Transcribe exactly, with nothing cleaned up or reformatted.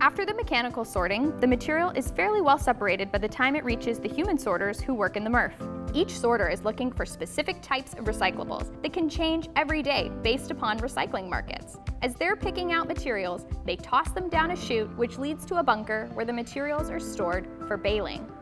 After the mechanical sorting, the material is fairly well separated by the time it reaches the human sorters who work in the M R F. Each sorter is looking for specific types of recyclables that can change every day based upon recycling markets. As they're picking out materials, they toss them down a chute, which leads to a bunker where the materials are stored for baling.